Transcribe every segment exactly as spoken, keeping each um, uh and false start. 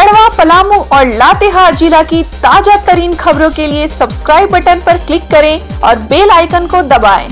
गढ़वा, पलामू और लातेहार जिला की ताजा तरीन खबरों के लिए सब्सक्राइब बटन पर क्लिक करें और बेल आइकन को दबाएं।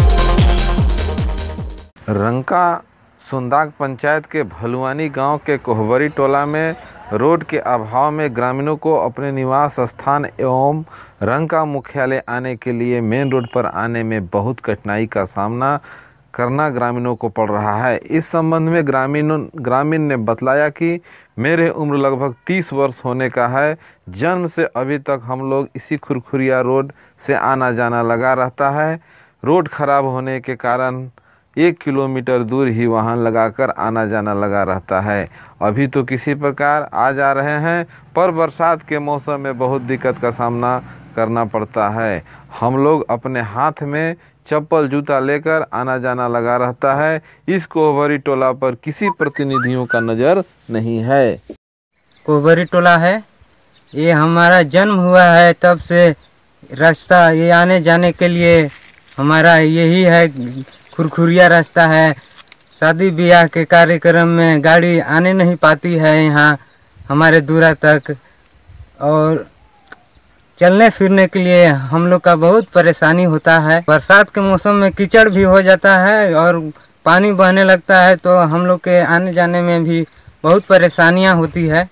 रंका सुंदाग पंचायत के भलुआनी गांव के कोहबरी टोला में रोड के अभाव में ग्रामीणों को अपने निवास स्थान एवं रंका मुख्यालय आने के लिए मेन रोड पर आने में बहुत कठिनाई का सामना करना ग्रामीणों को पड़ रहा है। इस संबंध में ग्रामीणों ग्रामीण ने बतलाया कि मेरे उम्र लगभग तीस वर्ष होने का है। जन्म से अभी तक हम लोग इसी खुरखुरिया रोड से आना जाना लगा रहता है। रोड खराब होने के कारण एक किलोमीटर दूर ही वाहन लगाकर आना जाना लगा रहता है। अभी तो किसी प्रकार आ जा रहे हैं, पर बरसात के मौसम में बहुत दिक्कत का सामना करना पड़ता है। हम लोग अपने हाथ में चप्पल जूता लेकर आना जाना लगा रहता है। इस कोहबरी टोला पर किसी प्रतिनिधियों का नज़र नहीं है। कोहबरी टोला है, ये हमारा जन्म हुआ है तब से रास्ता ये आने जाने के लिए हमारा यही है, खुरखुरिया रास्ता है। शादी ब्याह के कार्यक्रम में गाड़ी आने नहीं पाती है यहाँ हमारे दूरा तक, और चलने फिरने के लिए हम लोग का बहुत परेशानी होता है। बरसात के मौसम में कीचड़ भी हो जाता है और पानी बहने लगता है, तो हम लोग के आने जाने में भी बहुत परेशानियां होती है।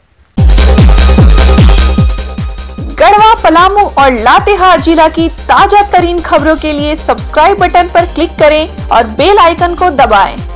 गढ़वा, पलामू और लातेहार जिला की ताजा तरीन खबरों के लिए सब्सक्राइब बटन पर क्लिक करें और बेल आइकन को दबाएं।